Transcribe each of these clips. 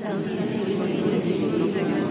Santissimo Gesù,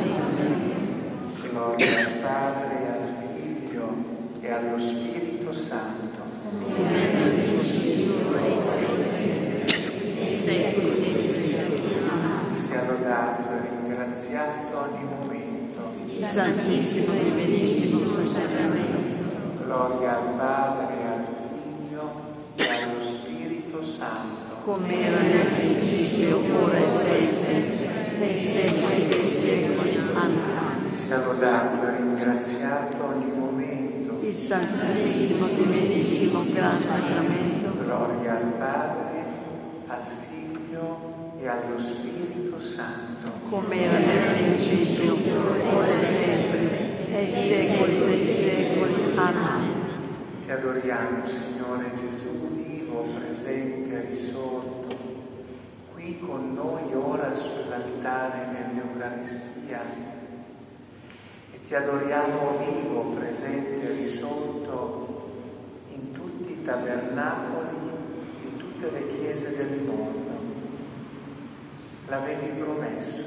gloria al Padre, al Figlio e allo Spirito Santo. come nel principio, ora e sempre, nei secoli dei secoli. Amen. Sia lodato e ringraziato ogni momento. Il Santissimo e Benissimo Sacramento, Gloria al Padre, al Figlio e allo Spirito Santo. come era nel principio, ora e sempre, nei secoli dei secoli. Amen. Sia lodato e ringraziato ogni momento. Il Santissimo e Benissimo Gran Sacramento, Gloria al Padre, al Figlio e allo Spirito Santo. come era nel principio, ora e sempre, nei secoli dei secoli. Amen. Ti adoriamo, Signore Gesù, vivo, presente, risorto, qui con noi ora sull'altare nell'Eucaristia. E ti adoriamo vivo, presente, risorto in tutti i tabernacoli di tutte le chiese del mondo. L'avevi promesso,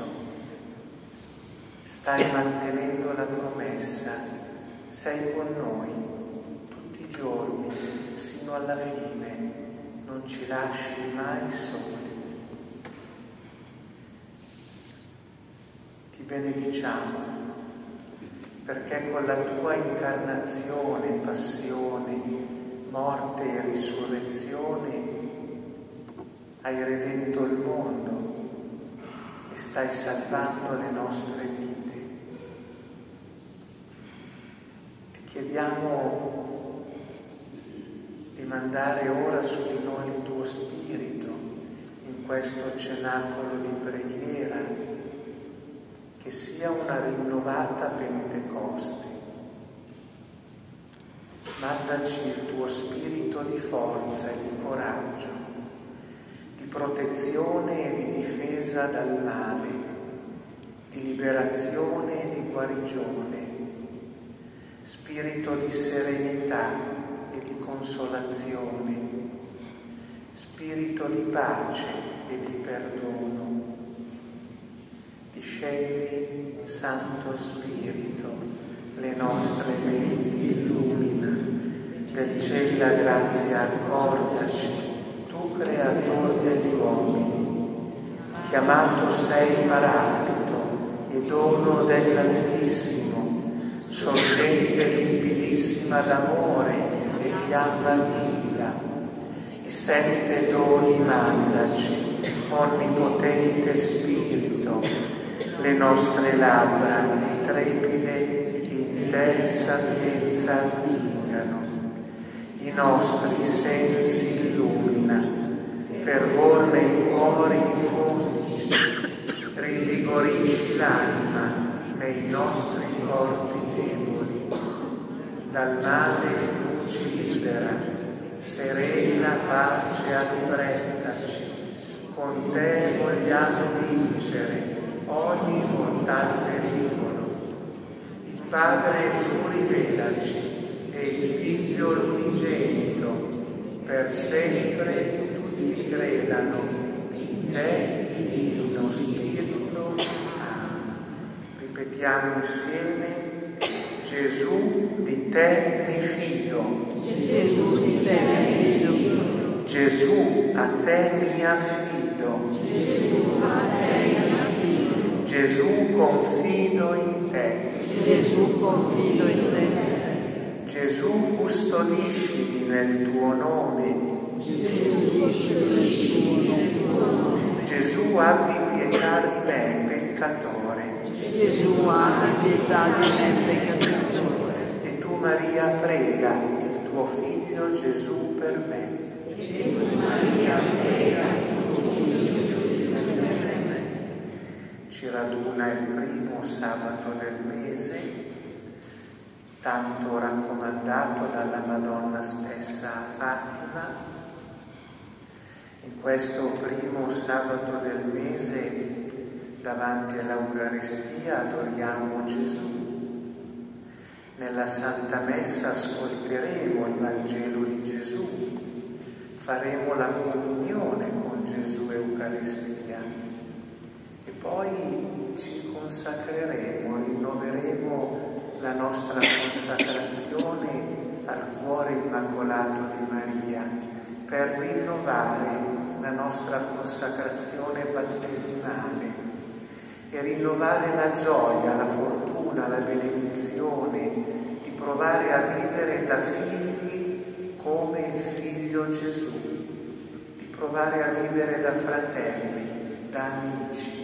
stai mantenendo la promessa, sei con noi tutti i giorni, sino alla fine, non ci lasci mai soli. Ti benediciamo, perché con la tua incarnazione, passione, morte e risurrezione hai redento il mondo e stai salvando le nostre vite. Ti chiediamo di mandare ora su di noi il tuo Spirito in questo cenacolo di preghiera, che sia una rinnovata Pentecoste. Mandaci il tuo Spirito di forza e di coraggio, di protezione e di difesa dal male, di liberazione e di guarigione, spirito di serenità e di consolazione, spirito di pace e di perdono. Discendi, Santo Spirito, le nostre menti illumina, del cielo la grazia accordaci, tu creator degli uomini, chiamato sei Paraclito e dono dell'Altissimo, sorgente limpidissima d'amore e fiamma vivida. I 7 doni mandaci, onnipotente Spirito, le nostre labbra trepide in te sapienza vingano, i nostri sensi illumina, fervor nei cuori infondici, rinvigorisci l'anima nei nostri corpi deboli, dal male ci libera, serena pace affrettaci, con te vogliamo vincere ogni mortal pericolo. Il Padre tu rivelaci e il Figlio l'unigenito, per sempre tutti credano in te, Divino Spirito. Amen. Ripetiamo insieme: Gesù, di te mi fido. Gesù, di te mi fido. Gesù, a te mi affido. Gesù, a te mi affido. Gesù, confido in te. Gesù, confido in te. Gesù, custodiscimi nel tuo nome. Gesù, custodiscimi nel tuo nome. Gesù, abbi pietà di me, peccatore. Gesù, abbi pietà di me, peccatore. E tu, Maria, prega il tuo Figlio Gesù per me. E tu, Maria, prega il tuo Figlio Gesù per me. Ci raduna il primo sabato del mese, tanto raccomandato dalla Madonna stessa a Fatima. In questo primo sabato del mese, davanti all'Eucaristia, adoriamo Gesù. Nella Santa Messa ascolteremo il Vangelo di Gesù, faremo la comunione con Gesù Eucaristia e poi ci consacreremo, rinnoveremo la nostra consacrazione al cuore immacolato di Maria, per rinnovare la nostra consacrazione battesimale e rinnovare la gioia, la fortuna, la benedizione di provare a vivere da figli come il figlio Gesù, di provare a vivere da fratelli, da amici.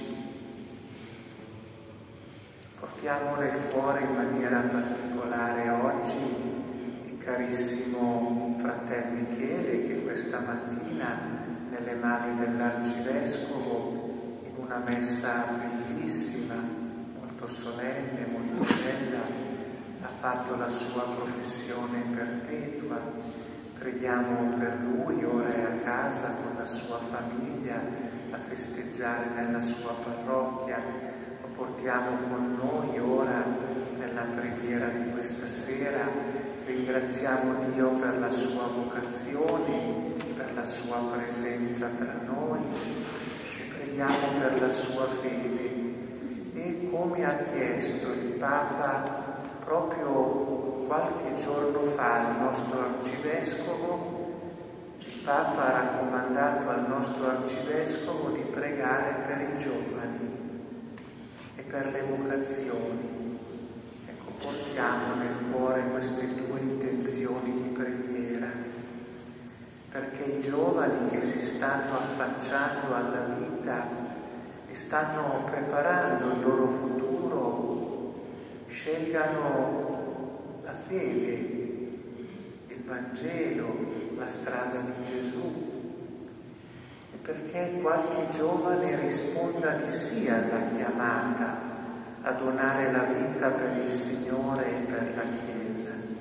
Portiamo nel cuore in maniera particolare oggi il carissimo fratello Michele, che questa mattina nelle mani dell'Arcivescovo, in una messa bellissima, molto solenne, molto bella, ha fatto la sua professione perpetua. Preghiamo per lui, ora è a casa con la sua famiglia a festeggiare nella sua parrocchia. Lo portiamo con noi ora nella preghiera di questa sera. Ringraziamo Dio per la sua vocazione, per la sua presenza tra noi e preghiamo per la sua fede. E come ha chiesto il Papa proprio qualche giorno fa al nostro Arcivescovo, il Papa ha raccomandato al nostro Arcivescovo di pregare per i giovani e per le vocazioni. Ecco, portiamo nel cuore queste due intenzioni di preghiera, perché i giovani che si stanno affacciando alla vita e stanno preparando il loro futuro scelgano la fede, il Vangelo, la strada di Gesù, e perché qualche giovane risponda di sì alla chiamata a donare la vita per il Signore e per la Chiesa.